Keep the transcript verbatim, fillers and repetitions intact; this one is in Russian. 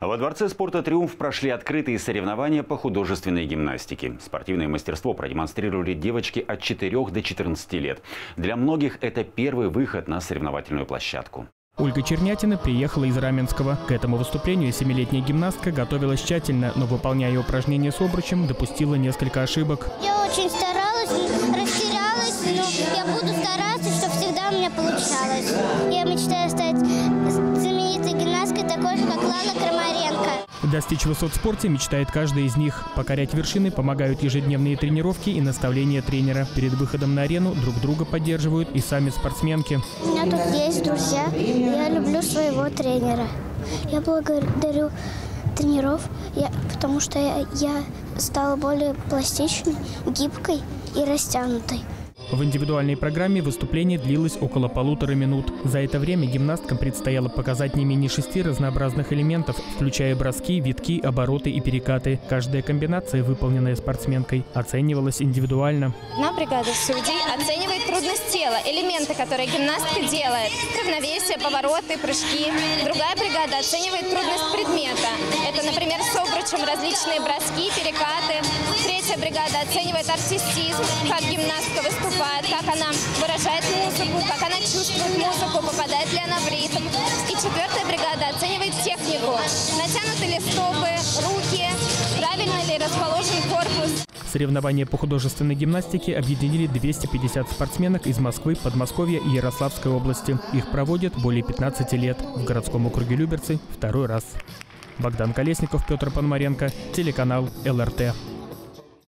Во Дворце спорта «Триумф» прошли открытые соревнования по художественной гимнастике. Спортивное мастерство продемонстрировали девочки от четырёх до четырнадцати лет. Для многих это первый выход на соревновательную площадку. Ольга Чернятина приехала из Раменского. К этому выступлению семилетняя гимнастка готовилась тщательно, но, выполняя упражнения с обручем, допустила несколько ошибок. Я очень старалась, растерялась, но я буду стараться, чтобы всегда у меня получалось. Я мечтаю стать знаменитой гимнасткой, такой же, как Лана Крамаренко. Достичь высот в спорте мечтает каждый из них. Покорять вершины помогают ежедневные тренировки и наставления тренера. Перед выходом на арену друг друга поддерживают и сами спортсменки. У меня тут есть друзья. Я люблю своего тренера. Я благодарю тренеров, я, потому что я, я стала более пластичной, гибкой и растянутой. В индивидуальной программе выступление длилось около полутора минут. За это время гимнасткам предстояло показать не менее шести разнообразных элементов, включая броски, витки, обороты и перекаты. Каждая комбинация, выполненная спортсменкой, оценивалась индивидуально. Одна бригада судей оценивает трудность тела, элементы, которые гимнастка делает, равновесие, повороты, прыжки. Другая бригада оценивает трудность предмета. Это, например, с обручем различные броски, перекаты. Третья бригада оценивает артистизм, как гимнастка выступает, как она выражает музыку, как она чувствует музыку, попадает ли она в ритм. И четвертая бригада оценивает технику. Натянуты ли стопы, руки, правильно ли расположен корпус. Соревнования по художественной гимнастике объединили двести пятьдесят спортсменок из Москвы, Подмосковья и Ярославской области. Их проводят более пятнадцати лет. В городском округе Люберцы второй раз. Богдан Колесников, Петр Пономаренко, телеканал эл эр тэ.